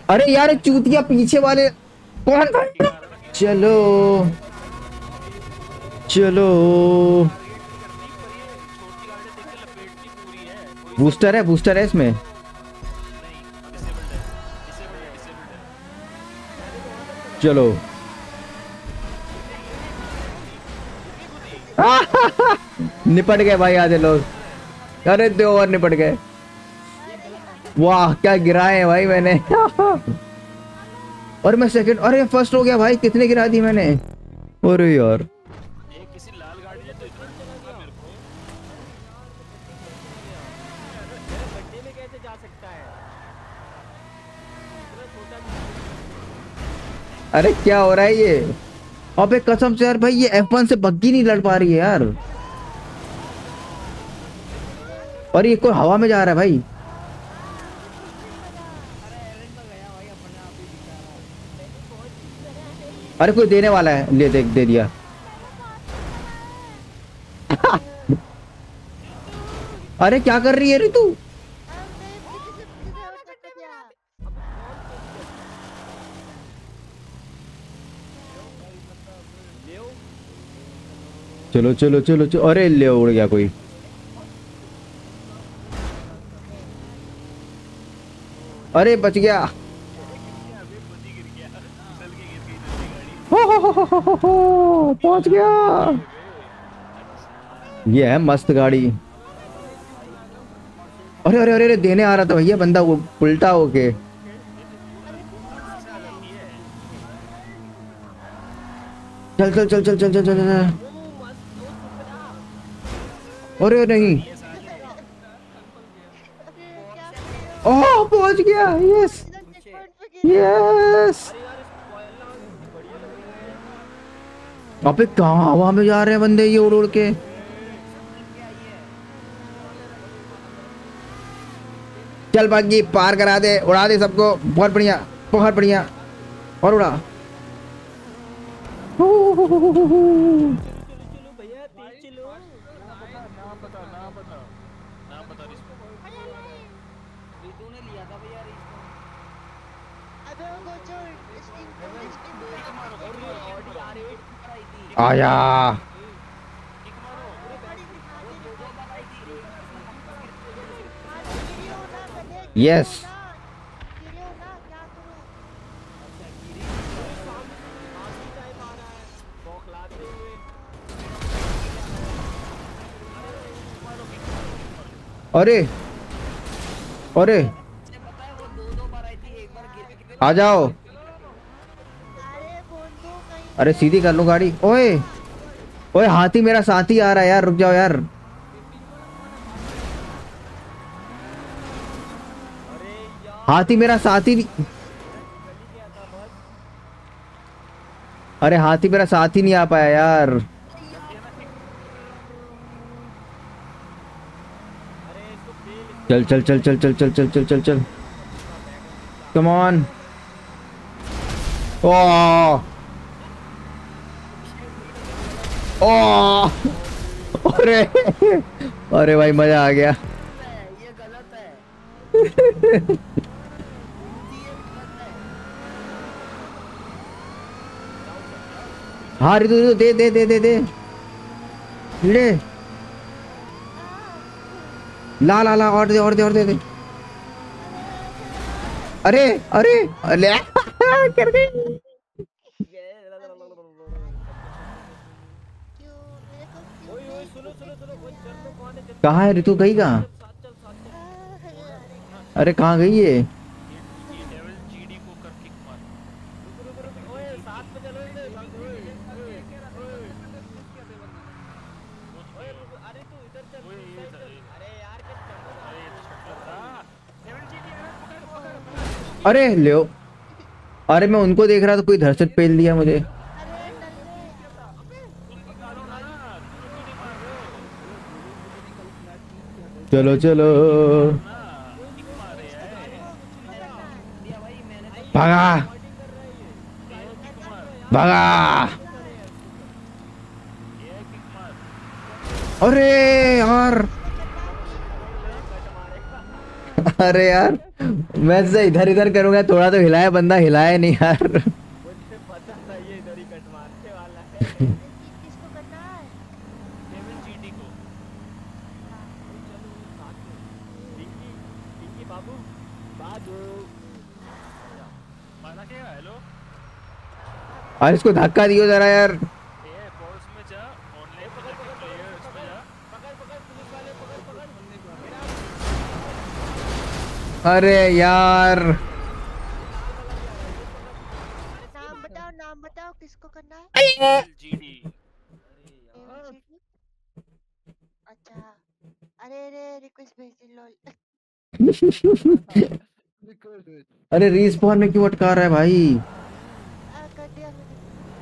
अरे यार चूतिया पीछे वाले कौन था? चलो चलो। बूस्टर है इसमें। चलो। निपट गए भाई आधे लोग। अरे 2 ओवर निपट गए। वाह क्या गिराए हैं भाई मैंने। और मैं सेकंड, अरे फर्स्ट हो गया भाई। कितने गिरा दी मैंने? अरे यार अरे क्या हो रहा है ये? अबे कसम से यार भाई ये F1 से बग्गी नहीं लड़ पा रही है यार। और ये कोई हवा में जा रहा है भाई। अरे कोई देने वाला है, ले देख दे दिया। अरे क्या कर रही है ऋतु? चलो चलो चलो चलो। अरे ले उड़ गया कोई। अरे बच गया। हो पहुंच गया। ये है मस्त गाड़ी। अरे अरे अरे अरे देने आ रहा था भैया बंदा वो उल्टा होके। चल चल चल चल चल चल चल चल। अरे नहीं। ओह पहुंच गया। Yes yes. अबे कहाँ हवा में जा रहे हैं बंदे ये उड़ उड़ के। चल बाकी पार करा दे, उड़ा दे सबको। बहुत बढ़िया बहुत बढ़िया। और उड़ा। आया। यस। अरे अरे आ जाओ। अरे सीधी कर लो गाड़ी। ओए ओए हाथी मेरा साथी आ रहा है यार, रुक जाओ यार। हाथी मेरा साथी नहीं। अरे हाथी मेरा साथी नहीं आ पाया यार। चल चल चल चल चल चल चल चल चल चल। Come on. Oh oh. अरे अरे भाई मजा आ गया। ये गलत है। हाँ रितु रितु दे दे दे दे दे ले। ला ला ला और दे और दे और दे दे। अरे अरे ले कर गई। कहाँ है रितु? गई कहाँ? अरे कहाँ गई ये? अरे ले। अरे मैं उनको देख रहा था, कोई धरसत पेल दिया मुझे। चलो चलो भागा भागा। अरे यार अरे यार मैं से इधर इधर करूंगा, थोड़ा तो हिलाया, बंदा हिलाया नहीं यार। मुझे पता था ये इधर ही कट मारने वाला है। किसको करना है? डेविल जीडी को। हाँ। चलो साथ में। पिंकी, पिंकी बाबू, बाबू। माना क्या? हेलो। और इसको धक्का दियो जरा यार। ए बॉस में जा, ऑनलाइन में जाके प्लेयर्स में जा। पकड़ पकड़ पुलिस वाले, पकड़ पकड़। अरे यार नाम बताओ किसको करना है? Devil GD. अरे यार। अच्छा। अरे रिक्वेस्ट भेज दी लोल। अरे रिस्पॉन में क्यों अटका रहा है भाई? कर दिया मैंने।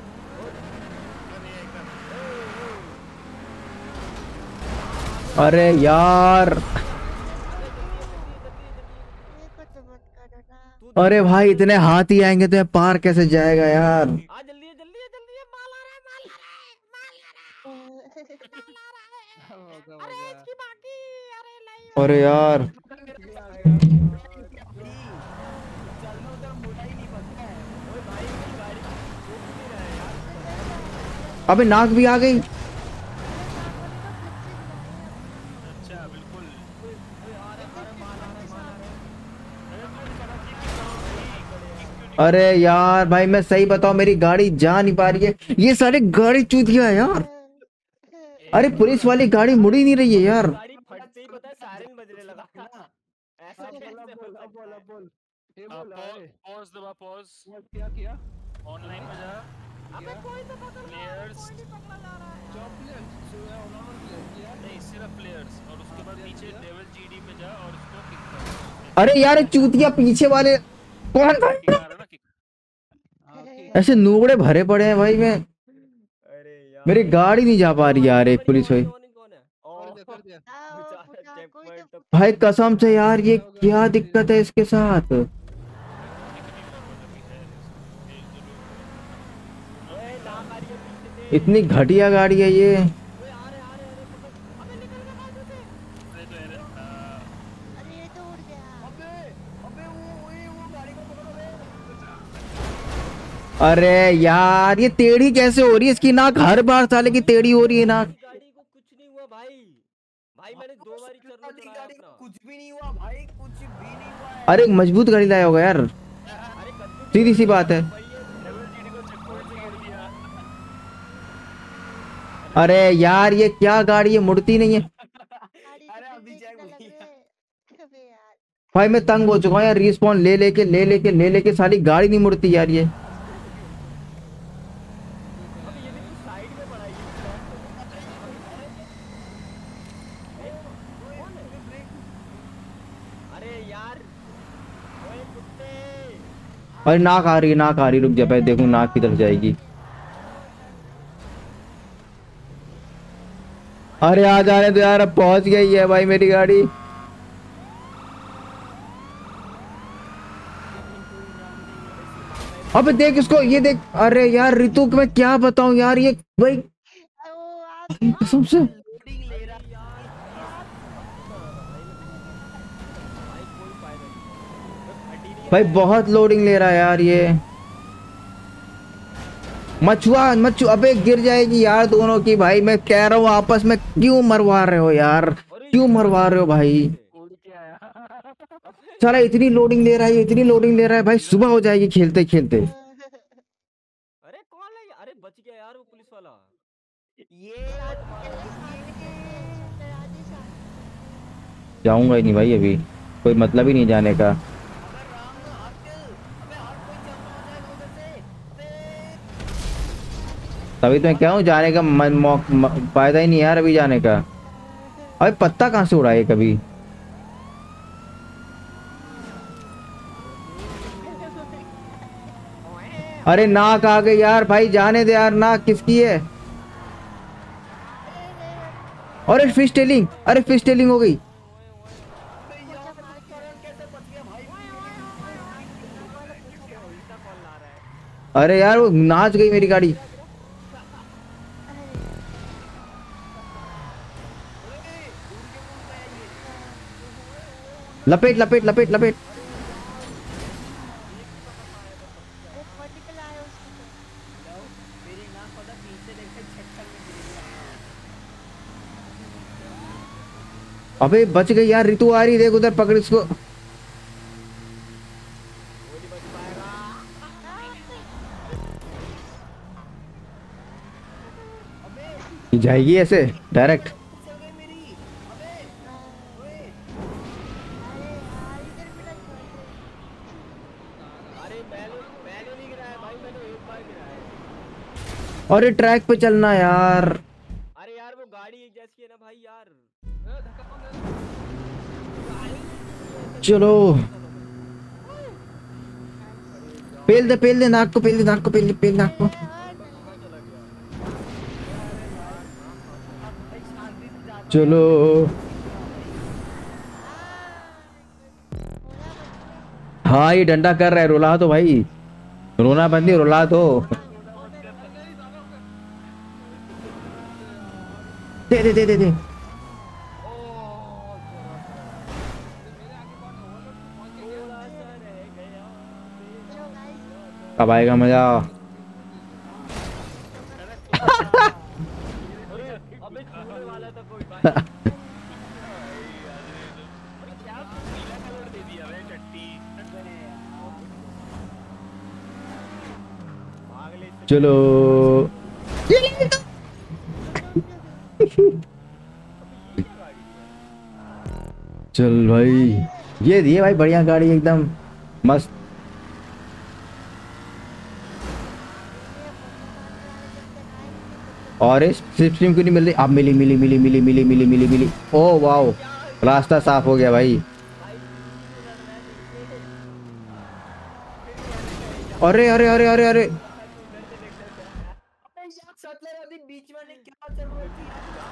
अरे यार, मेरे को तो मत करो ना। अरे भाई इतने हाथी आएंगे तो ये पार कैसे जाएगा यार? आ जल्दी है, जल्दी है, जल्दी है। माल आ रहा है, माल आ रहा है, माल आ रहा है। अरे इसकी बाकी। अरे नहीं। अरे यार चलना उधर मुड़ा ही नहीं पड़ता है। ओए भाई की गाड़ी रुक नहीं रहा है यार। अबे नाक भी आ गई। अच्छा बिल्कुल। आ रहा है, माल आ रहा है, माल आ रहा है। अरे मैं करा कि क्यों अरे यार भाई मैं सही बताऊं, मेरी गाड़ी जा नहीं पा रही है, ये सारे गाड़ी चूतिया है यार। अरे पुलिस वाली गाड़ी मुड़ ही नहीं रही है यार। गाड़ी फटते ही पता है सायरन बजने लगा। ऐसा कैसे हो सकता है? पॉज दबा, पॉज। क्या किया? ऑनलाइन में जा। अबे कोई तो पकड़ लो, Players। कोई नहीं पकड़ा जा रहा है। जॉब प्लेयर नॉर्मल प्लेयर किया। नहीं सिर्फ प्लेयर्स, और उसके बाद player नीचे किया। डेविल जीडी में जा और उसको किक कर। अरे यार ये चूतिया पीछे वाले कौन था? किक आ रहा है ना, किक। ऐसे नूबड़े भरे पड़े हैं भाई मैं, अरे यार मेरी गाड़ी नहीं जा पा रही यार। एक पुलिस भाई, कौन है? कर दिया। कोई तो भाई कसम से यार ये क्या दिक्कत है इसके साथ? इतनी घटिया गाड़ी है ये। अरे ये तो उड़ गया। अरे यार ये टेढ़ी कैसे हो रही है इसकी नाक? हर बार साले की टेढ़ी हो रही है नाक। गाड़ी को कुछ नहीं हुआ भाई। भाई मैंने 2 बार चढ़ना चढ़ाया अपना। कुछ भी नहीं हुआ भाई, कुछ भी नहीं हुआ है। अरे मजबूत गाड़ी लाया होगा यार, अरे कद्दू सीधी सी बात है। भाई ये डेविल जीडी को चेकपॉइंट से गिर दिया। अरे यार ये क्या गाड़ी है, मुड़ती नहीं है। गाड़ी अरे तो अभी देखने जाए लगे। भैया। अबे यार। भाई मैं तंग हो चुका हूँ यार, रिस्पॉन ले लेके साली गाड़ी नहीं मुड़ती यार ये। अबे ये भी तो साइड में पड़ा है ये। अरे यार ओए कुत्ते। अरे नाक आ रही है, नाक आ रही, रुक जा पहले देखूं नाक की तरफ जाएगी। अरे आ जाने दो यार, अब पहुंच गई है भाई मेरी गाड़ी। अबे देख इसको, ये देख। अरे यार रितु मैं क्या बताऊं यार, ये भाई ओ आप कसम से लोडिंग ले रहा भाई कोई फायदा नहीं। फटी नहीं भाई बहुत लोडिंग ले रहा है यार ये। मच्छू अबे गिर जाएगी यार दोनों की। भाई मैं कह रहा हूँ आपस में क्यों मरवा रहे हो यार, क्यों मरवा रहे हो भाई? उड़ के आया। साला इतनी लोडिंग ले रहा है, इतनी लोडिंग ले रहा है भाई, सुबह हो जाएगी खेलते खेलते। अरे कौन है? अरे बच गया यार वो पुलिस वाला। जाऊंगा ही नहीं भाई अभी, कोई मतलब ही नहीं जाने का। तभी तो मैं क्या हूँ, जाने का फायदा ही नहीं यार अभी जाने का। अबे पत्ता कहाँ से उड़ा है कभी? अरे नाक आ गई यार भाई, जाने दे यार, नाक किसकी है? अरे फिश टेलिंग, अरे फिश टेलिंग हो गई। अरे यार वो नाच गई मेरी गाड़ी। लपेट लपेट लपेट लपेट। वो वर्टिकल आया उसकी तो। मेरी नाक पता पीछे देखे चक्कर में गिरी है। अबे बच गई यार, रितु आ रही, देख उधर पकड़ इसको। वो नहीं बच पाएगा। अबे जाएगी ऐसे डायरेक्ट। चल गई मेरी। अबे ओए अरे यार इधर भी ना छोड़ दे। अरे मैंने नहीं गिराया भाई, मैंने एक बार गिराया। अरे ट्रैक पे चलना यार। अरे यार वो गाड़ी एक जैसी है ना भाई यार। धक्का कौन दे रहा चलो पेल दे नाक को, पेल दे नाक को, पेल पेल नाक को। और नहीं। चलो हाँ ये डंडा कर रहा है, रुला तो भाई, रोना बंदी, रुला तो। दे दे दे दे दे। चलो गाइस अब आएगा मजा। अबे छूने वाला था कोई भाई। क्या पीला कलर दे दिया भाई चट्टी। भाग ले चलो चल भाई, ये दिए भाई बढ़िया गाड़ी एकदम मस्त। और इस स्ट्रीम क्यों नहीं मिल रही? अब मिली मिली मिली मिली मिली मिली मिली मिली। ओ वाओ, रास्ता साफ हो गया भाई। अरे अरे अरे अरे अरे अबे यार सतले नदी बीच में नहीं, क्या जरूरत थी।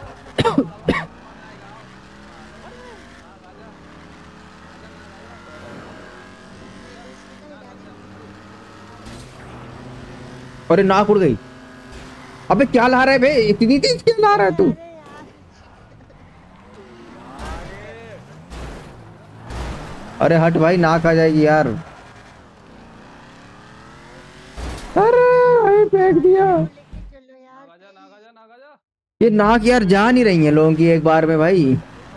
अरे नाक उड़ गई। अबे क्या ला रहा है बे, इतनी तेज क्या ला रहा है तू? अरे हट भाई, नाक आ जाएगी यार। अरे भाई फेंक दिया। चलो यार नागा ये नाक यार जा नहीं रही है लोगों की एक बार में भाई।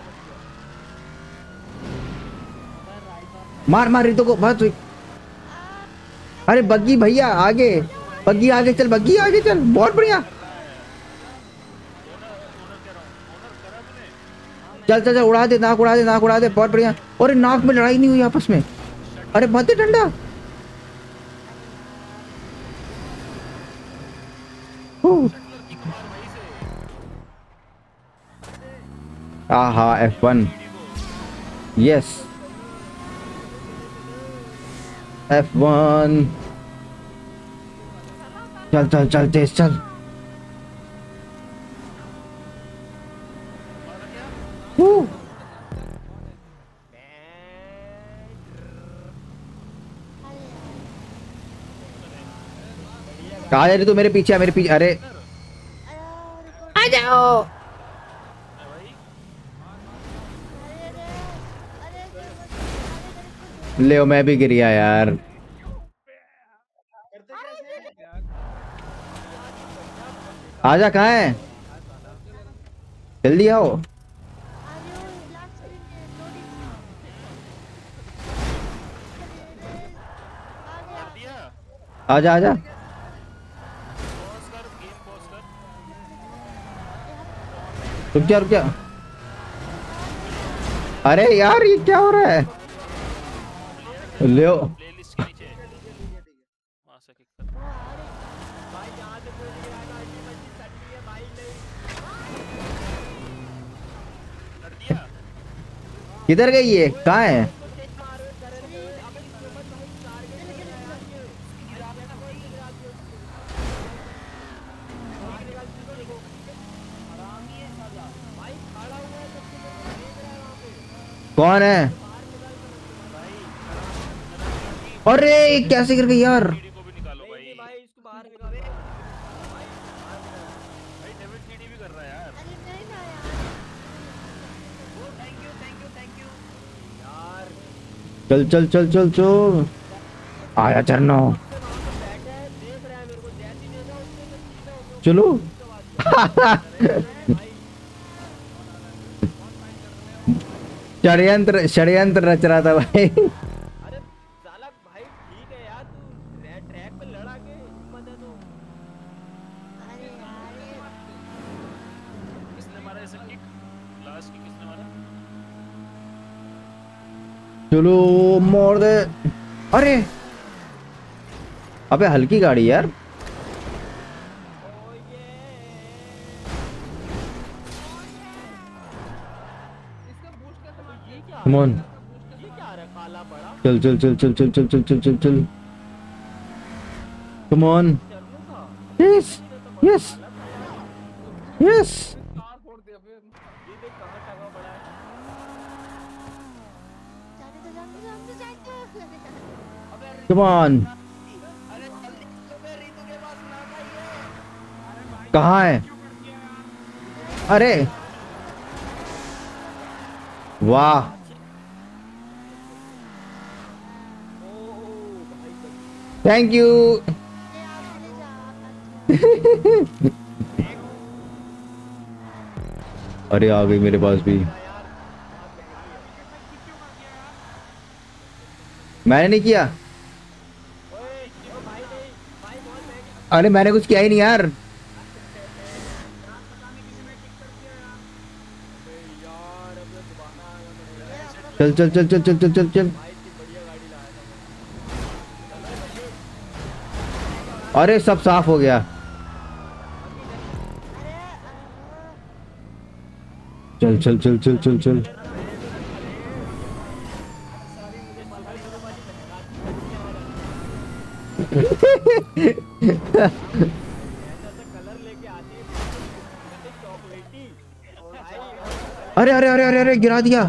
मार मार रितो को बस। अरे बग्गी भैया आगे, बग्गी आगे चल, बग्गी आगे चल, बहुत बढ़िया। चल चल चल, उड़ा दे नाक, उड़ा दे नाक, उड़ा दे, बहुत बढ़िया। अरे नाक में लड़ाई नहीं हुई आपस में। अरे मत दे डंडा। आहा F1 यस F1। चल चल चल तेज चल। कहा जा रही तू? मेरे पीछे, मेरे पीछे। अरे आ जाओ। ले मैं भी गिर गया यार। आजा, कहाँ है? जल्दी आओ। आजा आजा। रुक जा रुक जा। अरे यार ये क्या हो रहा है? ले प्लेलिस्ट के नीचे वहां से किक कर। भाई यहाँ से कोई नहीं आएगा, ऐसी बच्ची सटकी है भाई नहीं। कर दिया। किधर गई ये? कहाँ है? कौन है? अरे कैसे गिर गई यार? सीडी को भी निकालो भाई। भाई इसको बाहर निकालो। भाई डेविड सीडी भी कर रहा है यार। Oh thank you thank you thank you. यार चल चल चल चल चल आया चरनो से वहां पे बैठा है देख रहा है मेरे को जैसे ही देखा उसने मैं सीधा हो गया चलो भाई षड्यंत्र षड्यंत्र रच रहा था भाई। अरे साला भाई ठीक है यार तू ट्रैक पे लड़ा के हिम्मत है तो अरे यार ये किसने मारा ऐसे किक? लास्ट किक किसने मारा? चलो मोड़ दे। अरे अबे हल्की गाड़ी यार। ओ ये इसका बूस्ट कैसे मारते ये क्या कम ऑन ये क्या रहा काला पड़ा चल चल चल चल चल चल चल चल चल चल कम ऑन चलू था यस यस यस कार फोड़ दिया फिर। ये देख कहां टंगा पड़ा है जाने दो। अबे कम ऑन अरे जल्दी चलो बे रीतू के पास ना जाइए कहाँ है? अरे वाह ओ भाई थैंक यू। ये आप ले जा। अरे आ गई मेरे पास भी। मैंने नहीं किया। ओए ओ भाई नहीं भाई बहुत महंगी अरे मैंने कुछ किया ही नहीं यार। यार अब दोबारा आना पड़ेगा चल चल चल चल चल चल चल चल। भाई इतनी बढ़िया गाड़ी लाया था अरे सब साफ हो गया। चल चल चल चल चल चल कलर लेके आती है चॉकलेटी अरे अरे अरे अरे अरे गिरा दिया।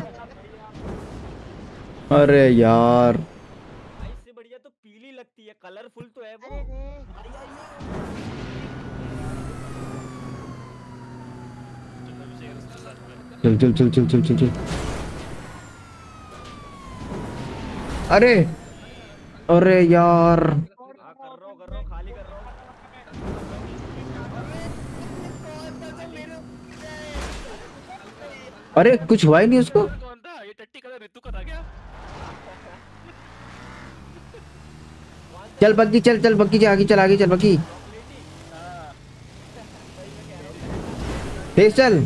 अरे यार भाई इससे बढ़िया तो पीली लगती है कलरफुल तो है वो चल चल चल चल चल चल चल। अरे अरे यार हाँ कर रहा हूँ खाली कर रहा हूँ अरे कुछ हुआ ही नहीं उसको। कौन था ये? टट्टी कलर ऋतु का था क्या? चल बग्गी चल चल बग्गी आगे चल आगे चल बग्गी तेज चल।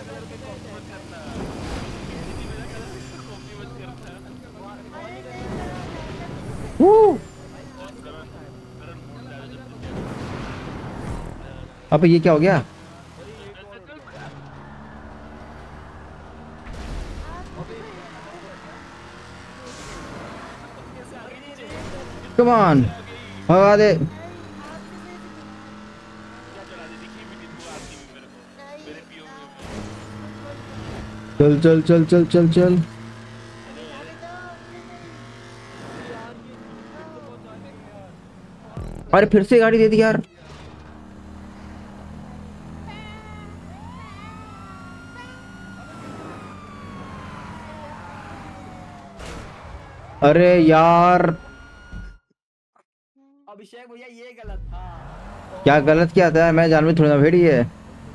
अबे ये क्या हो गया? कम ऑन भगा दे। चल चल चल चल चल चल। अरे फिर से गाड़ी दे दी यार। अरे यार अभिषेक भैया ये गलत था क्या गलत किया था? मैं जान में थोड़ी ना भेड़ी है।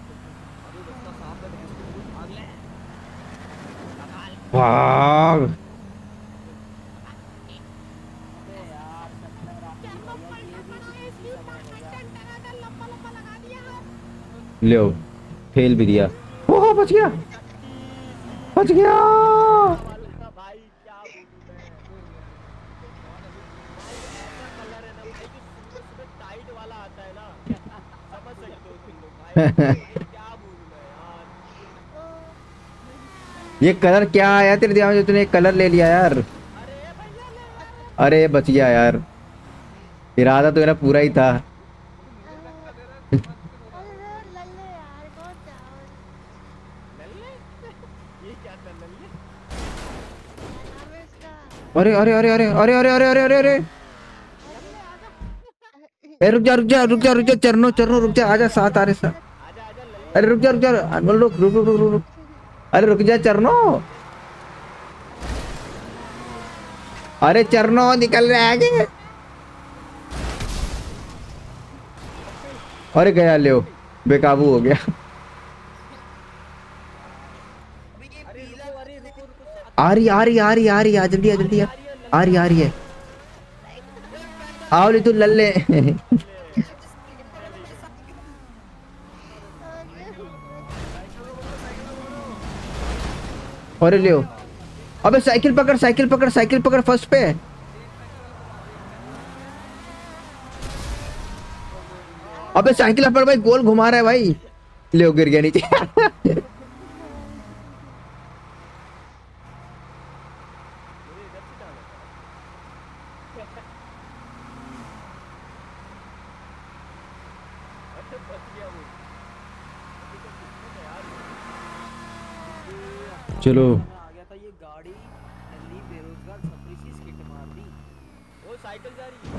भाग लो फेल भी दिया। ओह बच गया बच गया। भाई क्या बोलूं मैं भाई ऐसा कलर है ना भाई जो सुबह टाइट वाला आता है ना समझ सकते हो तुम लोग भाई क्या बोलूं मैं यार ये कलर क्या आया तेरे दिमाग में जो तूने कलर ले लिया यार? अरे बच गया यार। इरादा तो मेरा पूरा ही था। अरे लल्ले यार कौन था नल्ले ये क्या था नल्ले नाम है इसका अरे अरे अरे अरे अरे अरे अरे अरे अरे अरे ए, रुक जा रुक जा रुक जा रुक जा चरनो चरनो रुक जा आजा साथ आ रहे साथ। आजा आजा लल्ले अरे रुक जा अनमोल रुक रुक रुक रुक रुक। अरे रुक जा चरनो। अरे चरनो निकल रहा है आगे। अरे गया ले बेकाबू हो गया। अरे रुको, अरे रुको रुको, साथ आ रही आ रही आ रही आ रही आ जल्दी आ जल्दी आ रही आ रही है। आओ ले तू लल्ले। अरे ले अबे साइकिल पकड़ साइकिल पकड़ साइकिल पकड़ फर्स्ट पे। अबे साइकिल पकड़ भाई गोल घुमा रहा है भाई। ले गिर गया नीचे। चलो आ गया था ये गाड़ी, दिल्ली बेरोजगार छपरी सी स्किट मार दी। वो साइकिल जा रही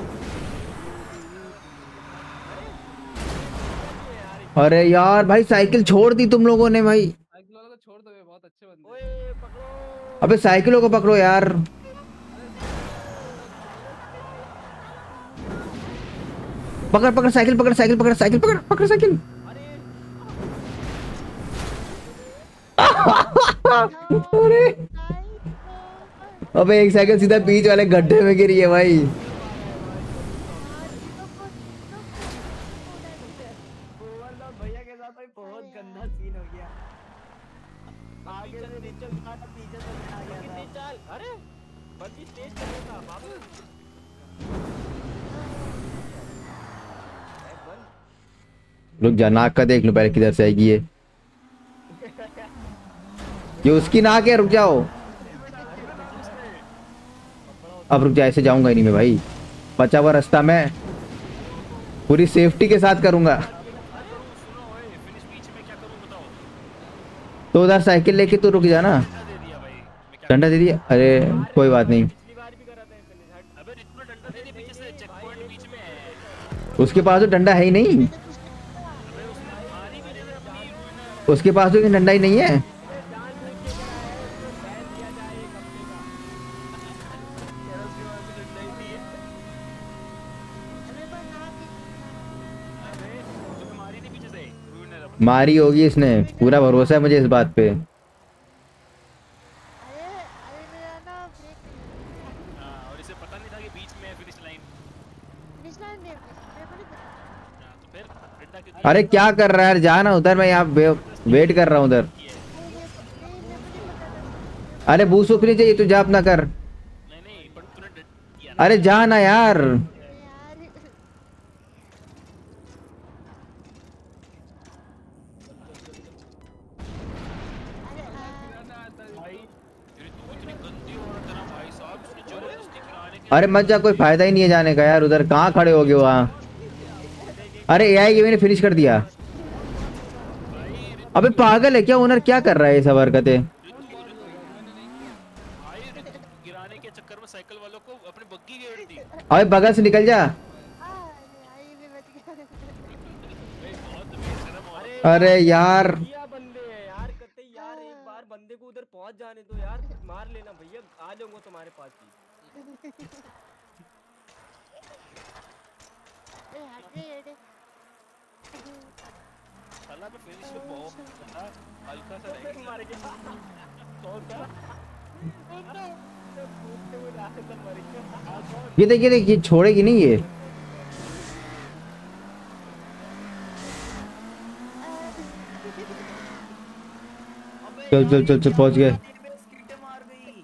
है। अरे यार भाई साइकिल छोड़ दी तुम लोगों ने भाई। साइकिल वाला को छोड़ दो, ये बहुत अच्छे बंदे हैं। ओए पकड़ो। अबे साइकिलों को पकड़ो यार। पकड़ पकड़ साइकिल पकड़ साइकिल पकड़ साइकिल पकड़ पकड़ साइकिल। अरे अबे एक साइकिल सीधा बीच वाले गड्ढे में गिरी है भाई। गोवर्धन भैया के साथ भाई बहुत गंदा सीन हो गया। आगे से नीचे उठा था, पीछे से आ गया था। चल, अरे बंदी स्टेज चलेगा बाबू। रुक जा नाक का देख लो पहले किधर से आएगी ये उसकी नाक है। रुक जाओ अब रुक जा ऐसे जाऊंगा ही नहीं मैं भाई। बचा हुआ रास्ता मैं पूरी सेफ्टी के साथ करूंगा। सुनो ओए, फिनिश बीच में क्या करूं बताओ। तो उधर साइकिल लेके तू रुक जा ना। डंडा दे दिया भाई, मैं क्या डंडा दे दिया। अरे कोई बात नहीं पिछली बार भी करा था इसने। हट। अबे रितु ने डंडा दे दिया पीछे से, चेक पॉइंट बीच में है। उसके पास तो डंडा है ही नहीं। अबे उसने मारी भी नहीं अपनी रूल। उसके पास तो डंडा ही नहीं है। तुम्हें मारी नहीं पीछे से, रूल ने मारी होगी इसने पूरा भरोसा है मुझे इस बात पे। अरे अरे मेरा ना ब्रेक हाँ, और इसे पता नहीं था कि बीच में है फिनिश लाइन। फिनिश लाइन में मेरे को नहीं पता। हाँ, तो फिर डंडा क्यों दिया? अरे क्या कर रहा है यार जा ना उधर। मैं यहाँ वेट कर रहा हूँ उधर। नहीं मेरे को नहीं पता था। अरे बूस नहीं चाहिए तू जा अपना कर। नहीं नहीं, पर तूने दिया ना। अरे जा ना यार। यार भाई तेरी तो इतनी गंदी औरत है ना भाई साहब, इसने जबरदस्ती गिराने के अरे मत जा कोई फायदा ही नहीं है जाने का यार। उधर कहाँ खड़े हो गए वहाँ। अरे एआई की मैंने फिनिश कर दिया। अबे पागल है क्या ओनर क्या कर रहा है ये सब हरकतें। भाई गिराने के चक्कर में साइकिल वालों को अपनी बग्गी घेर दी। अबे बगल से निकल जा। आई भी बच गया। बहुत बेशरम औरत। अरे यार भैया बंदे हैं यार, कहते यार एक बार बंदे को उधर पहुंच जाने दो यार, मार लेना भैया, आ जाऊंगा तुम्हारे पास भी। ए हट गए ये साला पे फिनिश में बहुत ज्यादा हल्का सा रह फिर गया। मर गया। कौन था? भूखते हुए रात में मर गया। ये देख ये छोड़ेगी नहीं ये। चल चल चल चल पहुंच गए। स्किट मार गई।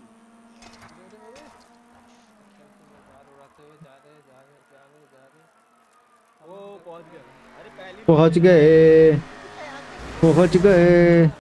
वो पहुंच गया। अरे पहली पहुंच गए पहुंच गए।